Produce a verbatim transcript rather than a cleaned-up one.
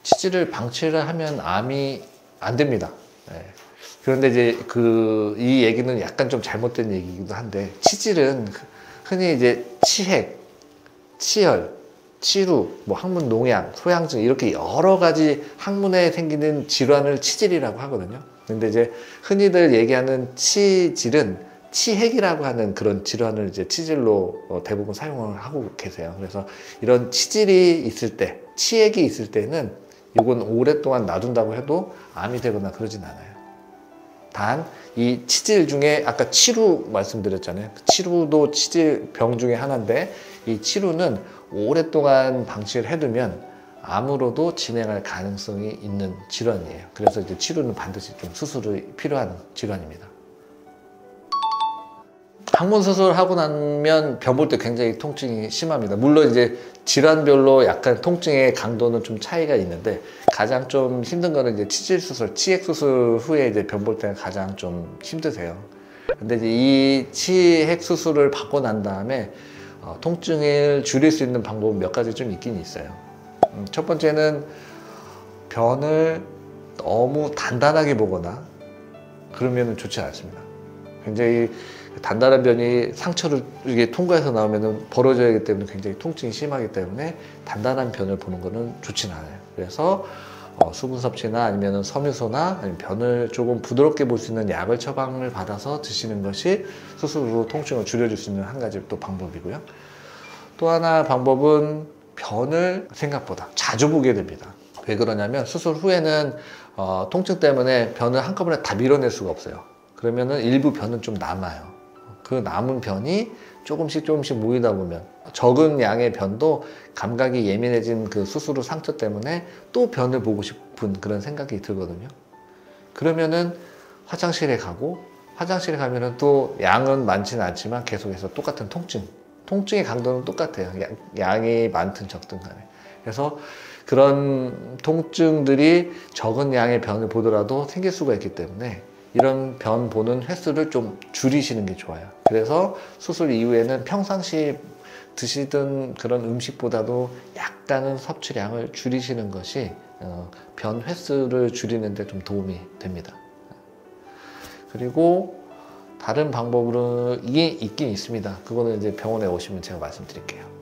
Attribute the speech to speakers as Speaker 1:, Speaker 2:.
Speaker 1: 치질을 방치를 하면 암이 안 됩니다. 네. 그런데 이제 그 이 얘기는 약간 좀 잘못된 얘기이기도 한데, 치질은 흔히 이제 치핵, 치열, 치루, 뭐 항문 농양, 소양증 이렇게 여러 가지 항문에 생기는 질환을 치질이라고 하거든요. 근데 이제 흔히들 얘기하는 치질은 치핵이라고 하는 그런 질환을 이제 치질로 대부분 사용을 하고 계세요. 그래서 이런 치질이 있을 때, 치핵이 있을 때는 이건 오랫동안 놔둔다고 해도 암이 되거나 그러진 않아요. 단 이 치질 중에 아까 치루 말씀드렸잖아요. 치루도 치질 병 중에 하나인데, 이 치루는 오랫동안 방치를 해두면 암으로도 진행할 가능성이 있는 질환이에요. 그래서 이제 치루는 반드시 좀 수술이 필요한 질환입니다. 항문 수술하고 나면 변 볼 때 굉장히 통증이 심합니다. 물론 이제 질환별로 약간 통증의 강도는 좀 차이가 있는데, 가장 좀 힘든 거는 이제 치질 수술, 치핵 수술 후에 이제 변 볼 때가 가장 좀 힘드세요. 근데 이제 이 치핵 수술을 받고 난 다음에 어, 통증을 줄일 수 있는 방법은 몇 가지 좀 있긴 있어요. 음, 첫 번째는 변을 너무 단단하게 보거나 그러면 좋지 않습니다. 굉장히 단단한 변이 상처를 이게 통과해서 나오면 벌어져야 하기 때문에 굉장히 통증이 심하기 때문에 단단한 변을 보는 거는 좋지는 않아요. 그래서 어, 수분 섭취나 아니면 섬유소나 아니면 변을 조금 부드럽게 볼 수 있는 약을 처방을 받아서 드시는 것이 수술 후 통증을 줄여줄 수 있는 한 가지 또 방법이고요. 또 하나 방법은 변을 생각보다 자주 보게 됩니다. 왜 그러냐면 수술 후에는 어, 통증 때문에 변을 한꺼번에 다 밀어낼 수가 없어요. 그러면은 일부 변은 좀 남아요. 그 남은 변이 조금씩 조금씩 모이다 보면 적은 양의 변도 감각이 예민해진 그 수술 후 상처 때문에 또 변을 보고 싶은 그런 생각이 들거든요. 그러면은 화장실에 가고, 화장실에 가면은 또 양은 많지는 않지만 계속해서 똑같은 통증, 통증의 강도는 똑같아요. 양이 많든 적든 간에. 그래서 그런 통증들이 적은 양의 변을 보더라도 생길 수가 있기 때문에 이런 변 보는 횟수를 좀 줄이시는 게 좋아요. 그래서 수술 이후에는 평상시 드시던 그런 음식보다도 약간은 섭취량을 줄이시는 것이 변 횟수를 줄이는 데 좀 도움이 됩니다. 그리고 다른 방법으로 이게 있긴 있습니다. 그거는 이제 병원에 오시면 제가 말씀드릴게요.